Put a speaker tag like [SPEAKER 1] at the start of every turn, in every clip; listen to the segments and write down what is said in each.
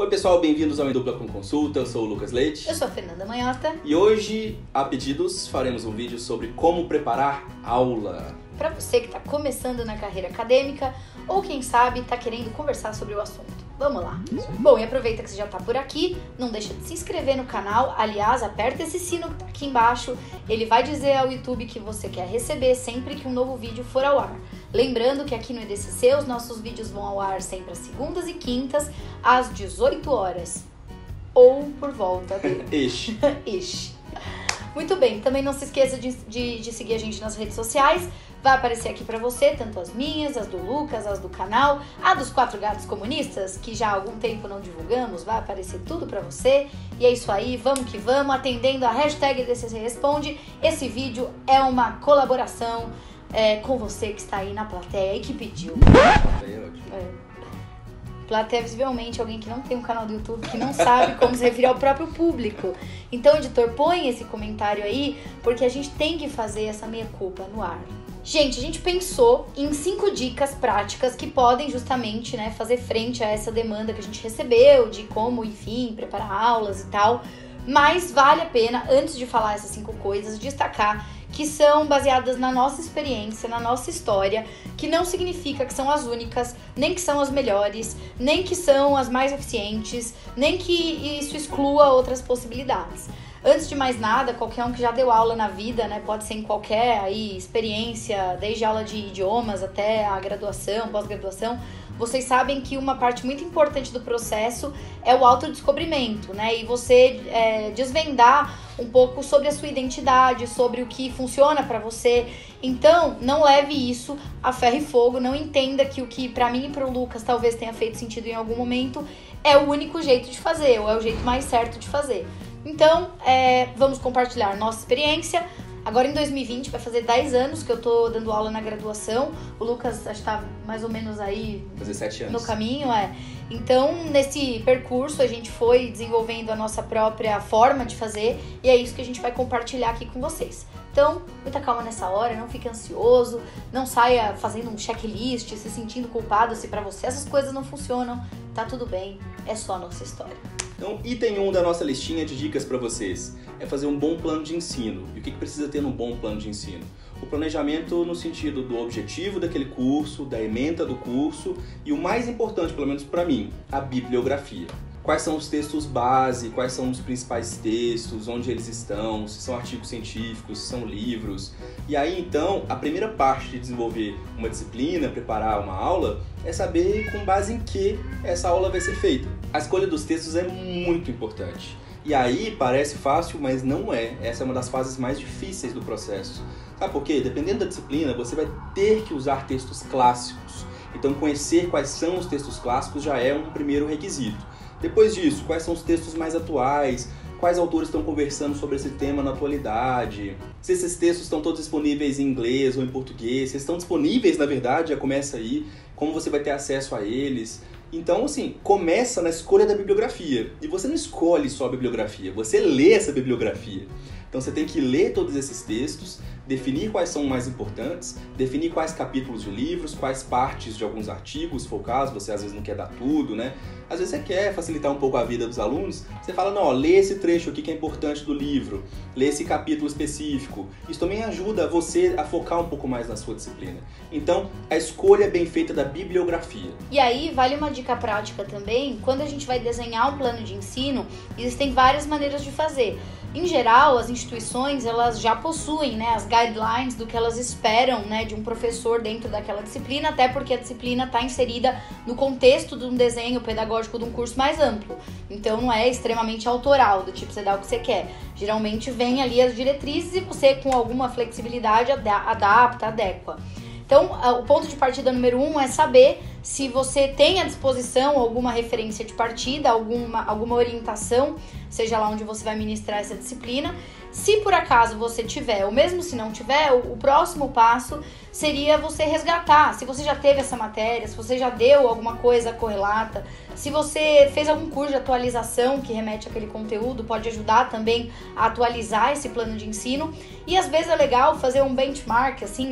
[SPEAKER 1] Oi pessoal, bem-vindos ao Em Dupla com Consulta, eu sou o Lucas Leite.
[SPEAKER 2] Eu sou a Fernanda Manhota.
[SPEAKER 1] E hoje, a pedidos, faremos um vídeo sobre como preparar aula.
[SPEAKER 2] Para você que está começando na carreira acadêmica ou quem sabe está querendo conversar sobre o assunto. Vamos lá. Bom, e aproveita que você já está por aqui, não deixa de se inscrever no canal. Aliás, aperta esse sino que tá aqui embaixo. Ele vai dizer ao YouTube que você quer receber sempre que um novo vídeo for ao ar. Lembrando que aqui no EDCC os nossos vídeos vão ao ar sempre às segundas e quintas, às 18 horas. Ou por volta dele.
[SPEAKER 1] Ish.
[SPEAKER 2] Muito bem, também não se esqueça de seguir a gente nas redes sociais. Vai aparecer aqui pra você, tanto as minhas, as do Lucas, as do canal, a dos 4 gatos comunistas, que já há algum tempo não divulgamos, vai aparecer tudo pra você. E é isso aí, vamos que vamos, atendendo a hashtag EDCC Responde. Esse vídeo é uma colaboração com você que está aí na plateia e que pediu. Plateia, visivelmente, alguém que não tem um canal do YouTube, que não sabe como se referir ao próprio público. Então, editor, põe esse comentário aí, porque a gente tem que fazer essa meia-culpa no ar. Gente, a gente pensou em 5 dicas práticas que podem justamente, fazer frente a essa demanda que a gente recebeu, de como, enfim, preparar aulas e tal. Mas vale a pena, antes de falar essas 5 coisas, destacar que são baseadas na nossa experiência, na nossa história, que não significa que são as únicas, nem que são as melhores, nem que são as mais eficientes, nem que isso exclua outras possibilidades. Antes de mais nada, qualquer um que já deu aula na vida, pode ser em qualquer experiência, desde aula de idiomas até a graduação, pós-graduação, vocês sabem que uma parte muito importante do processo é o autodescobrimento, e você desvendar um pouco sobre a sua identidade, sobre o que funciona pra você. Então, não leve isso a ferro e fogo, não entenda que o que pra mim e pro Lucas talvez tenha feito sentido em algum momento é o único jeito de fazer, ou é o jeito mais certo de fazer. Então, vamos compartilhar nossa experiência. Agora em 2020 vai fazer 10 anos que eu tô dando aula na graduação. O Lucas acho que tá mais ou menos aí
[SPEAKER 1] fazer 7 anos.
[SPEAKER 2] No caminho, Então, nesse percurso a gente foi desenvolvendo a nossa própria forma de fazer e é isso que a gente vai compartilhar aqui com vocês. Então, muita calma nessa hora, não fique ansioso, não saia fazendo um checklist, se sentindo culpado se pra você essas coisas não funcionam, tá tudo bem, é só a nossa história.
[SPEAKER 1] Então, item 1 da nossa listinha de dicas para vocês é fazer um bom plano de ensino. E o que precisa ter num bom plano de ensino? O planejamento no sentido do objetivo daquele curso, da ementa do curso e o mais importante, pelo menos para mim, a bibliografia. Quais são os textos base, quais são os principais textos, onde eles estão, se são artigos científicos, se são livros. E aí, então, a primeira parte de desenvolver uma disciplina, preparar uma aula, é saber com base em que essa aula vai ser feita. A escolha dos textos é muito importante. E aí, parece fácil, mas não é. Essa é uma das fases mais difíceis do processo. Sabe por quê? Dependendo da disciplina, você vai ter que usar textos clássicos. Então, conhecer quais são os textos clássicos já é um primeiro requisito. Depois disso, quais são os textos mais atuais, quais autores estão conversando sobre esse tema na atualidade, se esses textos estão todos disponíveis em inglês ou em português, se estão disponíveis, na verdade, já começa aí, como você vai ter acesso a eles. Então, assim, começa na escolha da bibliografia. E você não escolhe só a bibliografia, você lê essa bibliografia. Então você tem que ler todos esses textos, definir quais são mais importantes, definir quais capítulos de livros, quais partes de alguns artigos, se for o caso, você às vezes não quer dar tudo, Às vezes você quer facilitar um pouco a vida dos alunos, você fala, não, lê esse trecho aqui que é importante do livro, lê esse capítulo específico. Isso também ajuda você a focar um pouco mais na sua disciplina. Então, a escolha bem feita da bibliografia.
[SPEAKER 2] E aí, vale uma dica prática também, quando a gente vai desenhar um plano de ensino, existem várias maneiras de fazer. Em geral, as instituições, elas já possuem, as guidelines do que elas esperam, de um professor dentro daquela disciplina, até porque a disciplina está inserida no contexto de um desenho pedagógico de um curso mais amplo. Então, não é extremamente autoral, do tipo, você dá o que você quer. Geralmente, vem ali as diretrizes e você, com alguma flexibilidade, adapta, adequa. Então, o ponto de partida número 1 é saber se você tem à disposição alguma referência de partida, alguma orientação, seja lá onde você vai ministrar essa disciplina. Se por acaso você tiver, ou mesmo se não tiver, o próximo passo seria você resgatar. Se você já teve essa matéria, se você já deu alguma coisa correlata, se você fez algum curso de atualização que remete àquele conteúdo, pode ajudar também a atualizar esse plano de ensino. E às vezes é legal fazer um benchmark, assim,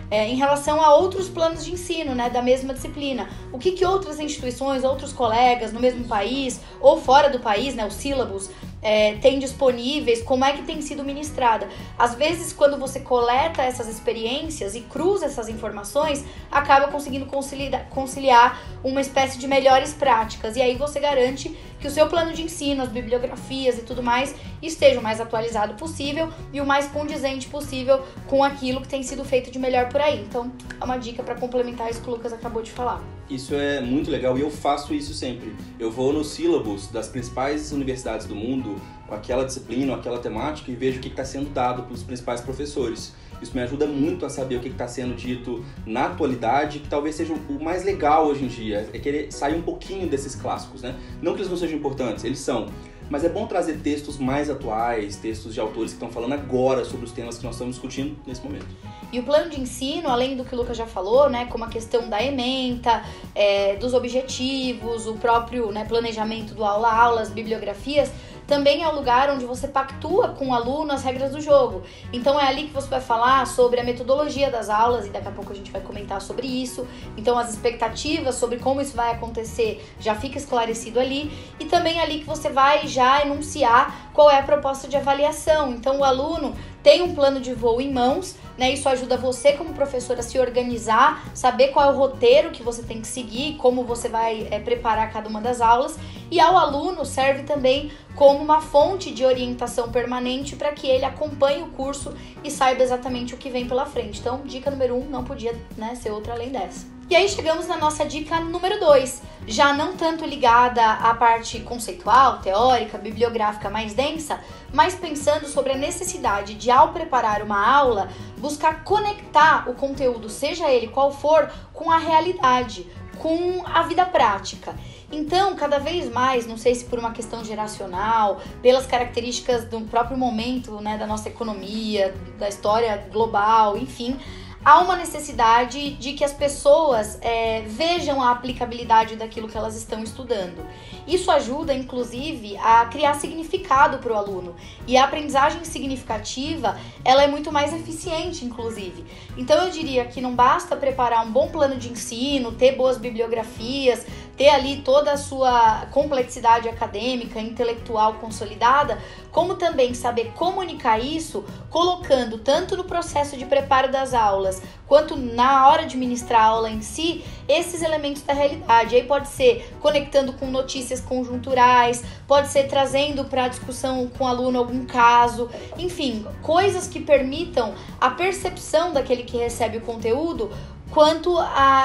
[SPEAKER 2] em relação a outros planos de ensino, né, da mesma disciplina. O que outras instituições, outros colegas no mesmo país ou fora do país, né, os sílabos, tem disponíveis, como é que tem sido ministrada. Às vezes, quando você coleta essas experiências e cruza essas informações, acaba conseguindo conciliar uma espécie de melhores práticas. E aí você garante que o seu plano de ensino, as bibliografias e tudo mais, esteja o mais atualizado possível e o mais condizente possível com aquilo que tem sido feito de melhor por aí. Então, é uma dica para complementar isso que o Lucas acabou de falar.
[SPEAKER 1] Isso é muito legal e eu faço isso sempre. Eu vou nos sílabos das principais universidades do mundo com aquela disciplina, aquela temática e vejo o que está sendo dado pelos principais professores. Isso me ajuda muito a saber o que está sendo dito na atualidade, que talvez seja o mais legal hoje em dia, é querer sair um pouquinho desses clássicos, né? Não que eles não sejam importantes, eles são. Mas é bom trazer textos mais atuais, textos de autores que estão falando agora sobre os temas que nós estamos discutindo nesse momento.
[SPEAKER 2] E o plano de ensino, além do que o Lucas já falou, né, como a questão da ementa, dos objetivos, o próprio, né, planejamento do aula-aula, as bibliografias, também é o lugar onde você pactua com o aluno as regras do jogo. Então é ali que você vai falar sobre a metodologia das aulas, e daqui a pouco a gente vai comentar sobre isso. Então as expectativas sobre como isso vai acontecer já fica esclarecido ali. E também é ali que você vai já enunciar qual é a proposta de avaliação. Então o aluno tem um plano de voo em mãos, né? Isso ajuda você como professor a se organizar, saber qual é o roteiro que você tem que seguir, como você vai preparar cada uma das aulas. E ao aluno serve também como uma fonte de orientação permanente para que ele acompanhe o curso e saiba exatamente o que vem pela frente. Então, dica número 1 não podia, né, ser outra além dessa. E aí chegamos na nossa dica número 2, já não tanto ligada à parte conceitual, teórica, bibliográfica mais densa, mas pensando sobre a necessidade de, ao preparar uma aula, buscar conectar o conteúdo, seja ele qual for, com a realidade, com a vida prática. Então, cada vez mais, não sei se por uma questão geracional, pelas características do próprio momento, né, da nossa economia, da história global, enfim, há uma necessidade de que as pessoas vejam a aplicabilidade daquilo que elas estão estudando. Isso ajuda, inclusive, a criar significado para o aluno. E a aprendizagem significativa, ela é muito mais eficiente, inclusive. Então, eu diria que não basta preparar um bom plano de ensino, ter boas bibliografias, ter ali toda a sua complexidade acadêmica, intelectual consolidada, como também saber comunicar isso, colocando tanto no processo de preparo das aulas, quanto na hora de ministrar a aula em si, esses elementos da realidade. Aí pode ser conectando com notícias conjunturais, pode ser trazendo para a discussão com o aluno algum caso, enfim, coisas que permitam a percepção daquele que recebe o conteúdo quanto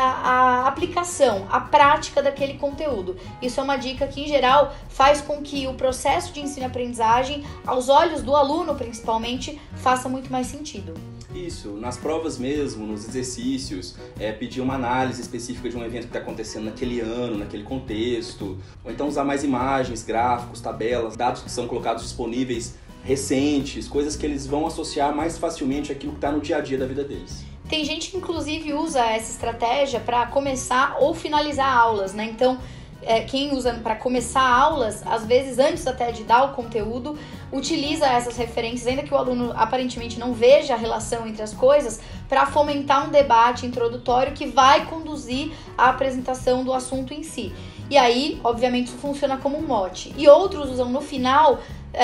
[SPEAKER 2] à aplicação, à prática daquele conteúdo. Isso é uma dica que, em geral, faz com que o processo de ensino e aprendizagem, aos olhos do aluno principalmente, faça muito mais sentido.
[SPEAKER 1] Isso, nas provas mesmo, nos exercícios, pedir uma análise específica de um evento que está acontecendo naquele ano, naquele contexto, ou então usar mais imagens, gráficos, tabelas, dados que são colocados disponíveis recentes, coisas que eles vão associar mais facilmente àquilo que está no dia a dia da vida deles.
[SPEAKER 2] Tem gente que, inclusive, usa essa estratégia para começar ou finalizar aulas, né? Então, quem usa para começar aulas, às vezes, antes até de dar o conteúdo, utiliza essas referências, ainda que o aluno aparentemente não veja a relação entre as coisas, para fomentar um debate introdutório que vai conduzir à apresentação do assunto em si. E aí, obviamente, isso funciona como um mote. E outros usam no final,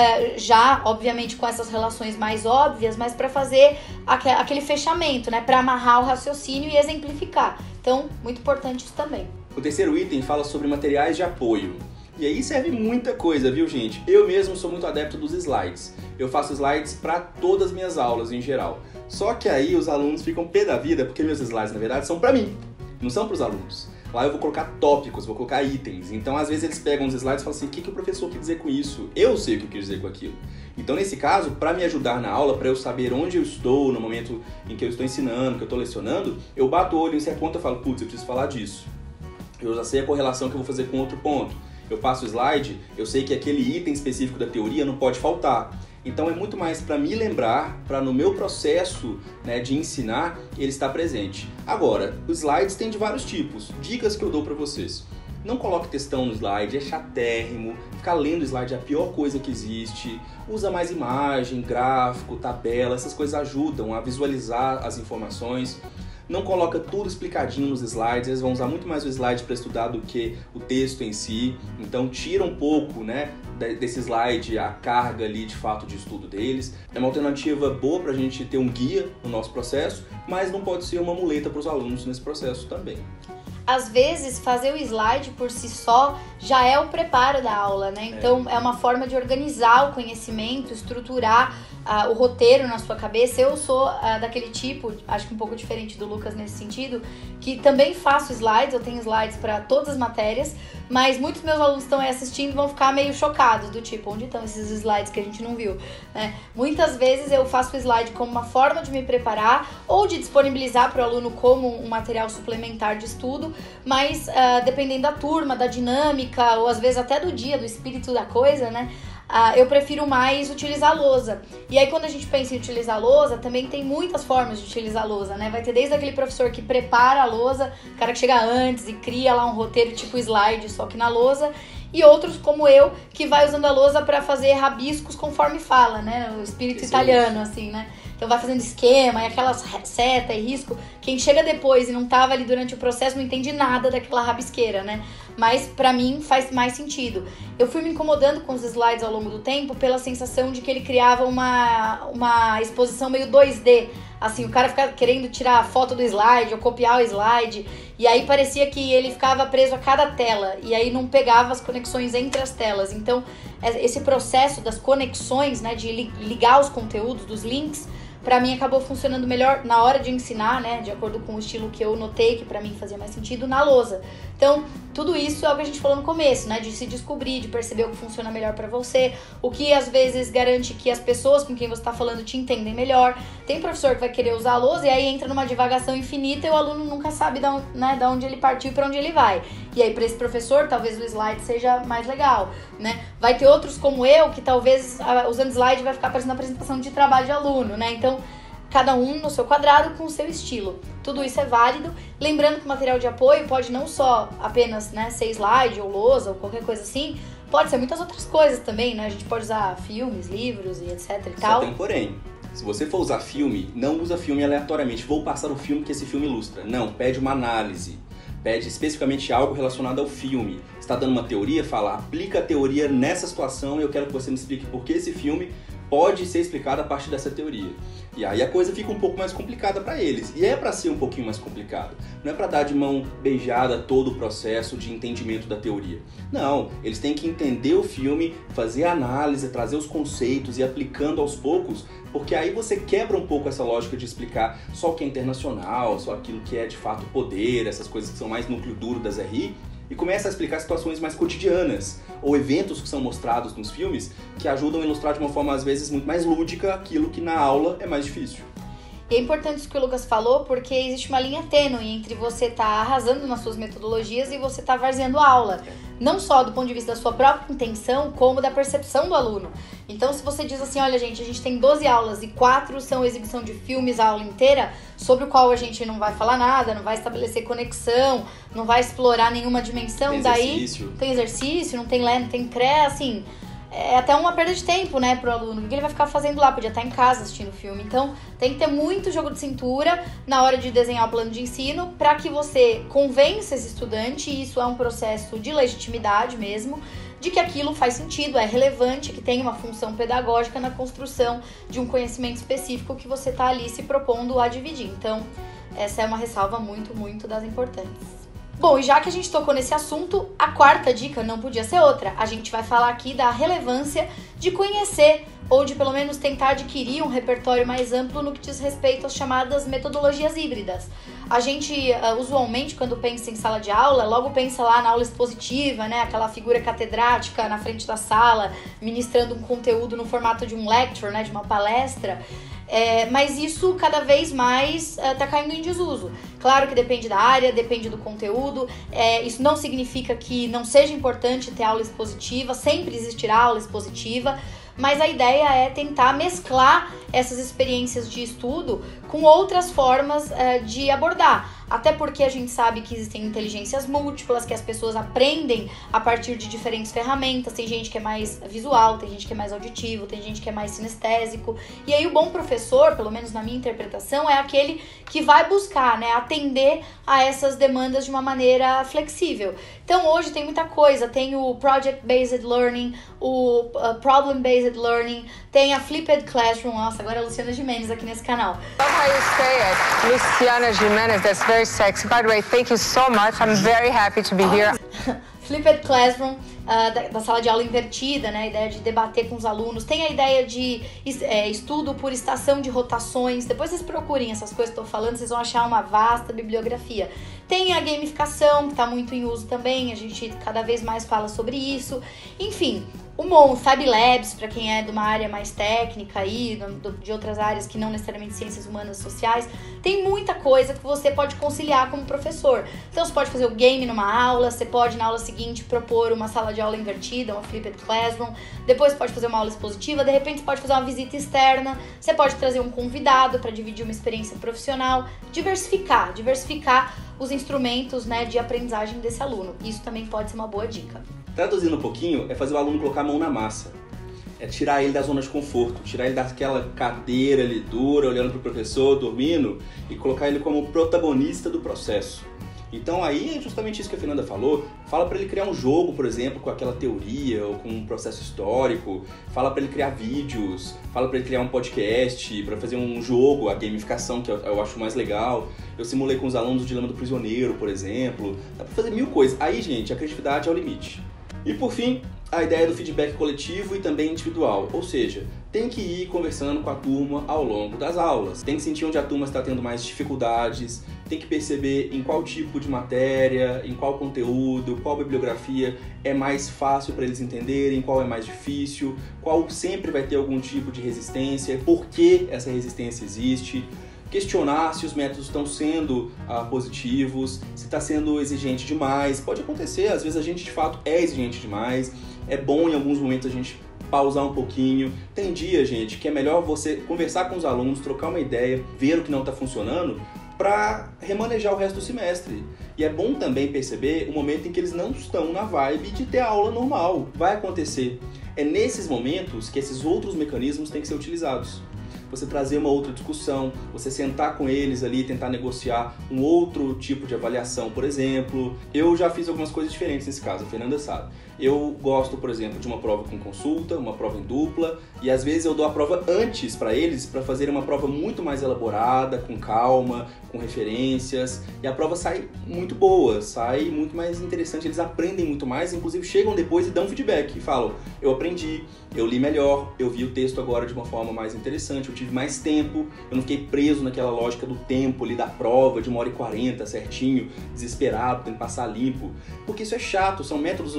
[SPEAKER 2] já, obviamente, com essas relações mais óbvias, mas para fazer aquele fechamento, né? Para amarrar o raciocínio e exemplificar. Então, muito importante isso também.
[SPEAKER 1] O terceiro item fala sobre materiais de apoio. E aí serve muita coisa, viu, gente? Eu mesmo sou muito adepto dos slides. Eu faço slides para todas as minhas aulas, em geral. Só que aí os alunos ficam pé da vida, porque meus slides, na verdade, são para mim, não são para os alunos. Lá eu vou colocar tópicos, vou colocar itens. Então, às vezes, eles pegam os slides e falam assim, o que o professor quer dizer com isso? Eu sei o que eu quis dizer com aquilo. Então, nesse caso, para me ajudar na aula, para eu saber onde eu estou no momento em que eu estou ensinando, que eu estou lecionando, eu bato o olho em certo ponto e falo, putz, eu preciso falar disso. Eu já sei a correlação que eu vou fazer com outro ponto. Eu passo o slide, eu sei que aquele item específico da teoria não pode faltar. Então é muito mais para me lembrar, para no meu processo, né, de ensinar, ele estar presente. Agora, os slides tem de vários tipos. Dicas que eu dou para vocês. Não coloque textão no slide, é chatérrimo. Ficar lendo o slide é a pior coisa que existe. Usa mais imagem, gráfico, tabela, essas coisas ajudam a visualizar as informações. não coloca tudo explicadinho nos slides, eles vão usar muito mais o slide para estudar do que o texto em si, então tira um pouco, né, desse slide a carga ali de fato de estudo deles. É uma alternativa boa para a gente ter um guia no nosso processo, mas não pode ser uma muleta para os alunos nesse processo também.
[SPEAKER 2] Às vezes, fazer o slide por si só já é o preparo da aula, né? Então, é uma forma de organizar o conhecimento, estruturar o roteiro na sua cabeça. Eu sou daquele tipo, acho que um pouco diferente do Lucas nesse sentido, que também faço slides, eu tenho slides para todas as matérias, mas muitos meus alunos estão aí assistindo e vão ficar meio chocados, do tipo, onde estão esses slides que a gente não viu, né? Muitas vezes eu faço o slide como uma forma de me preparar ou de disponibilizar para o aluno como um material suplementar de estudo, mas dependendo da turma, da dinâmica, ou às vezes até do dia, do espírito da coisa, né? Eu prefiro mais utilizar a lousa. E aí, quando a gente pensa em utilizar a lousa, também tem muitas formas de utilizar a lousa, né? Vai ter desde aquele professor que prepara a lousa, o cara que chega antes e cria lá um roteiro tipo slide, só que na lousa, e outros, como eu, que vai usando a lousa para fazer rabiscos conforme fala, né? O espírito italiano, assim, né? Então vai fazendo esquema e aquelas seta e risco. Quem chega depois e não tava ali durante o processo não entende nada daquela rabisqueira, né? Mas pra mim faz mais sentido. Eu fui me incomodando com os slides ao longo do tempo pela sensação de que ele criava uma exposição meio 2D. Assim, o cara ficava querendo tirar a foto do slide ou copiar o slide. E aí parecia que ele ficava preso a cada tela. E aí não pegava as conexões entre as telas. Então, esse processo das conexões, né, de ligar os conteúdos, dos links, pra mim acabou funcionando melhor na hora de ensinar, né, de acordo com o estilo que eu notei, que pra mim fazia mais sentido, na lousa. Então, tudo isso é o que a gente falou no começo, né, de se descobrir, de perceber o que funciona melhor pra você, o que às vezes garante que as pessoas com quem você tá falando te entendem melhor. Tem professor que vai querer usar a lousa e aí entra numa divagação infinita e o aluno nunca sabe da onde ele partiu e pra onde ele vai. E aí, pra esse professor, talvez o slide seja mais legal, né? Vai ter outros como eu, que talvez usando slide vai ficar parecendo uma apresentação de trabalho de aluno, né? Então, cada um no seu quadrado com o seu estilo. Tudo isso é válido. Lembrando que o material de apoio pode não só apenas, né, ser slide ou lousa ou qualquer coisa assim, pode ser muitas outras coisas também, né? A gente pode usar filmes, livros e etc e tal.
[SPEAKER 1] Só tem porém. Se você for usar filme, não usa filme aleatoriamente. Vou passar o filme que esse filme ilustra. Não, pede uma análise. Pede especificamente algo relacionado ao filme. Está dando uma teoria? Fala, aplica a teoria nessa situação e eu quero que você me explique por que esse filme pode ser explicado a partir dessa teoria. E aí a coisa fica um pouco mais complicada para eles. E é para ser um pouquinho mais complicado. Não é para dar de mão beijada todo o processo de entendimento da teoria. Não, eles têm que entender o filme, fazer a análise, trazer os conceitos e ir aplicando aos poucos, porque aí você quebra um pouco essa lógica de explicar só o que é internacional, só aquilo que é de fato poder, essas coisas que são mais núcleo duro das RI, e começa a explicar situações mais cotidianas ou eventos que são mostrados nos filmes que ajudam a ilustrar de uma forma às vezes muito mais lúdica aquilo que na aula é mais difícil.
[SPEAKER 2] E é importante isso que o Lucas falou, porque existe uma linha tênue entre você estar arrasando nas suas metodologias e você estar varzeando a aula. Não só do ponto de vista da sua própria intenção, como da percepção do aluno. Então, se você diz assim, olha gente, a gente tem 12 aulas e 4 são exibição de filmes a aula inteira, sobre o qual a gente não vai falar nada, não vai estabelecer conexão, não vai explorar nenhuma dimensão,
[SPEAKER 1] tem
[SPEAKER 2] daí
[SPEAKER 1] exercício.
[SPEAKER 2] Tem exercício, não tem lé, não tem pré, assim... É até uma perda de tempo, né, pro aluno. O que ele vai ficar fazendo lá? Podia estar em casa assistindo o filme. Então, tem que ter muito jogo de cintura na hora de desenhar o plano de ensino para que você convença esse estudante, e isso é um processo de legitimidade mesmo, de que aquilo faz sentido, é relevante, que tem uma função pedagógica na construção de um conhecimento específico que você está ali se propondo a dividir. Então, essa é uma ressalva muito, muito das importantes. Bom, e já que a gente tocou nesse assunto, a quarta dica não podia ser outra. A gente vai falar aqui da relevância de conhecer ou de pelo menos tentar adquirir um repertório mais amplo no que diz respeito às chamadas metodologias híbridas. A gente, usualmente, quando pensa em sala de aula, logo pensa lá na aula expositiva, né? Aquela figura catedrática na frente da sala, ministrando um conteúdo no formato de um lecture, né? De uma palestra. Mas isso cada vez mais tá caindo em desuso. Claro que depende da área, depende do conteúdo. Isso não significa que não seja importante ter aula expositiva, sempre existirá aula expositiva, mas a ideia é tentar mesclar essas experiências de estudo com outras formas de abordar. até porque a gente sabe que existem inteligências múltiplas, que as pessoas aprendem a partir de diferentes ferramentas. Tem gente que é mais visual, tem gente que é mais auditivo, tem gente que é mais sinestésico. E aí o bom professor, pelo menos na minha interpretação, é aquele que vai buscar, né, atender a essas demandas de uma maneira flexível. Então hoje tem muita coisa, tem o Project-Based Learning, o Problem-Based Learning, tem a Flipped Classroom. Nossa, agora é a Luciana Gimenez aqui nesse canal.
[SPEAKER 3] I love how you say it, Luciana Gimenez. That's very sexy. By the way, thank you so much. I'm very happy to be here.
[SPEAKER 2] Flipped Classroom, da sala de aula invertida, né? A ideia de debater com os alunos. Tem a ideia de estudo por estação de rotações. Depois vocês procurem essas coisas que eu tô falando, vocês vão achar uma vasta bibliografia. Tem a gamificação, que está muito em uso também, a gente cada vez mais fala sobre isso. Enfim, o MON, Fab Labs, para quem é de uma área mais técnica aí, de outras áreas que não necessariamente ciências humanas sociais, tem muita coisa que você pode conciliar como professor. Então você pode fazer o game numa aula, você pode na aula seguinte propor uma sala de aula invertida, uma Flipped Classroom, depois você pode fazer uma aula expositiva, de repente você pode fazer uma visita externa, você pode trazer um convidado para dividir uma experiência profissional, diversificar os instrumentos, né, de aprendizagem desse aluno. Isso também pode ser uma boa dica.
[SPEAKER 1] Traduzindo um pouquinho, é fazer o aluno colocar a mão na massa. É tirar ele da zona de conforto, tirar ele daquela cadeira ali dura, olhando para o professor, dormindo, e colocar ele como protagonista do processo. Então aí é justamente isso que a Fernanda falou. Fala para ele criar um jogo, por exemplo, com aquela teoria ou com um processo histórico. Fala para ele criar vídeos, fala para ele criar um podcast, para fazer um jogo, a gamificação, que eu acho mais legal. Eu simulei com os alunos o Dilema do Prisioneiro, por exemplo. Dá para fazer 1000 coisas. Aí, gente, a criatividade é o limite. E por fim, a ideia do feedback coletivo e também individual, ou seja, tem que ir conversando com a turma ao longo das aulas, tem que sentir onde a turma está tendo mais dificuldades, tem que perceber em qual tipo de matéria, em qual conteúdo, qual bibliografia é mais fácil para eles entenderem, qual é mais difícil, qual sempre vai ter algum tipo de resistência, por que essa resistência existe. Questionar se os métodos estão sendo positivos, se está sendo exigente demais. Pode acontecer, às vezes a gente de fato é exigente demais, é bom em alguns momentos a gente pausar um pouquinho. Tem dia, gente, que é melhor você conversar com os alunos, trocar uma ideia, ver o que não está funcionando, para remanejar o resto do semestre. E é bom também perceber o momento em que eles não estão na vibe de ter a aula normal. Vai acontecer. É nesses momentos que esses outros mecanismos têm que ser utilizados. Você trazer uma outra discussão, você sentar com eles ali e tentar negociar um outro tipo de avaliação, por exemplo. Eu já fiz algumas coisas diferentes nesse caso, a Fernanda sabe. Eu gosto, por exemplo, de uma prova com consulta, uma prova em dupla, e às vezes eu dou a prova antes para eles, para fazerem uma prova muito mais elaborada, com calma, com referências, e a prova sai muito boa, sai muito mais interessante, eles aprendem muito mais, inclusive chegam depois e dão feedback, e falam, eu aprendi, eu li melhor, eu vi o texto agora de uma forma mais interessante, eu tive mais tempo, eu não fiquei preso naquela lógica do tempo ali da prova, de 1h40 certinho, desesperado, tendo que passar limpo, porque isso é chato, são métodos,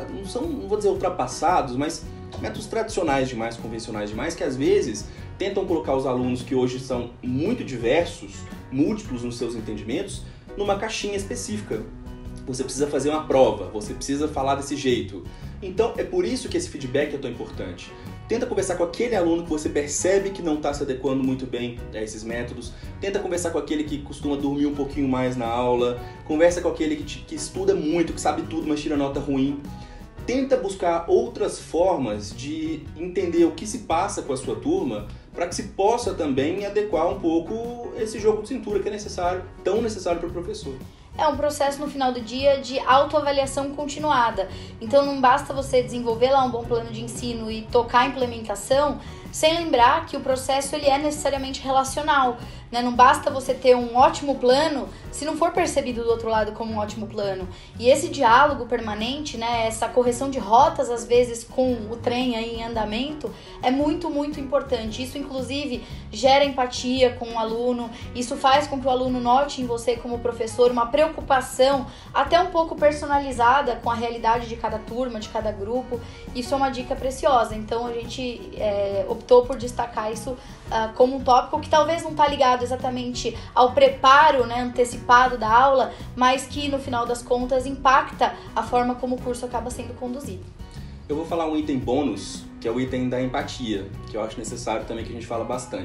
[SPEAKER 1] não vou dizer ultrapassados, mas métodos tradicionais demais, convencionais demais, que às vezes tentam colocar os alunos que hoje são muito diversos, múltiplos nos seus entendimentos, numa caixinha específica. Você precisa fazer uma prova, você precisa falar desse jeito. Então é por isso que esse feedback é tão importante. Tenta conversar com aquele aluno que você percebe que não está se adequando muito bem a esses métodos. Tenta conversar com aquele que costuma dormir um pouquinho mais na aula. Conversa com aquele que estuda muito, que sabe tudo, mas tira nota ruim. Tenta buscar outras formas de entender o que se passa com a sua turma para que se possa também adequar um pouco esse jogo de cintura que é necessário, tão necessário para o professor.
[SPEAKER 2] É um processo no final do dia de autoavaliação continuada. Então não basta você desenvolver lá um bom plano de ensino e tocar a implementação sem lembrar que o processo ele é necessariamente relacional, né? Não basta você ter um ótimo plano se não for percebido do outro lado como um ótimo plano. E esse diálogo permanente, né, essa correção de rotas às vezes com o trem aí em andamento é muito, muito importante. Isso inclusive gera empatia com o aluno, isso faz com que o aluno note em você como professor uma preocupação até um pouco personalizada com a realidade de cada turma, de cada grupo. Isso é uma dica preciosa. Então a gente optou por destacar isso como um tópico que talvez não está ligado exatamente ao preparo, né, antecipado da aula, mas que no final das contas impacta a forma como o curso acaba sendo conduzido.
[SPEAKER 1] Eu vou falar um item bônus, que é o item da empatia, que eu acho necessário também que a gente fala bastante.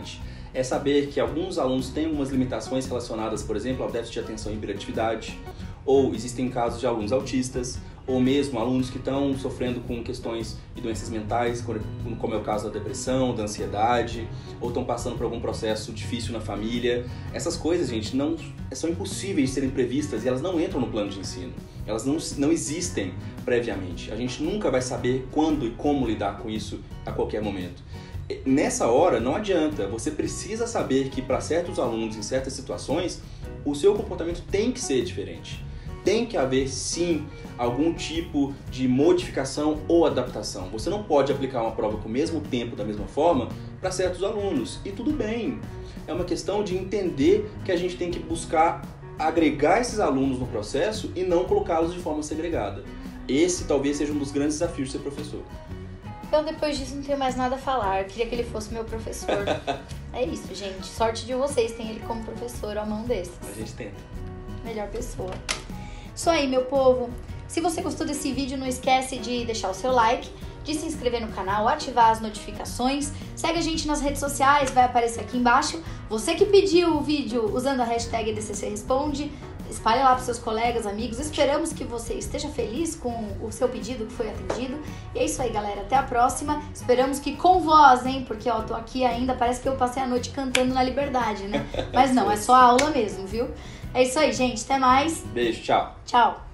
[SPEAKER 1] é saber que alguns alunos têm algumas limitações relacionadas, por exemplo, ao déficit de atenção e hiperatividade, ou existem casos de alunos autistas, ou mesmo alunos que estão sofrendo com questões de doenças mentais, como é o caso da depressão, da ansiedade, ou estão passando por algum processo difícil na família. Essas coisas, gente, são impossíveis de serem previstas e elas não entram no plano de ensino. Elas não existem previamente. A gente nunca vai saber quando e como lidar com isso a qualquer momento. Nessa hora, não adianta. Você precisa saber que para certos alunos, em certas situações, o seu comportamento tem que ser diferente. Tem que haver, sim, algum tipo de modificação ou adaptação. Você não pode aplicar uma prova com o mesmo tempo, da mesma forma, para certos alunos. E tudo bem. É uma questão de entender que a gente tem que buscar agregar esses alunos no processo e não colocá-los de forma segregada. Esse talvez seja um dos grandes desafios de ser professor.
[SPEAKER 2] Então, depois disso, não tenho mais nada a falar. Eu queria que ele fosse meu professor. É isso, gente. Sorte de vocês, tem ele como professor à mão desses.
[SPEAKER 1] A gente tenta.
[SPEAKER 2] Melhor pessoa. Isso aí, meu povo. Se você gostou desse vídeo, não esquece de deixar o seu like, de se inscrever no canal, ativar as notificações. Segue a gente nas redes sociais, vai aparecer aqui embaixo. Você que pediu o vídeo usando a hashtag DCC Responde, espalhe lá para seus colegas, amigos. Esperamos que você esteja feliz com o seu pedido que foi atendido. E é isso aí, galera. Até a próxima. Esperamos que com voz, hein? Porque, ó, tô aqui ainda, parece que eu passei a noite cantando na Liberdade, né? Mas não, é só a aula mesmo, viu? É isso aí, gente. Até mais.
[SPEAKER 1] Beijo, tchau.
[SPEAKER 2] Tchau.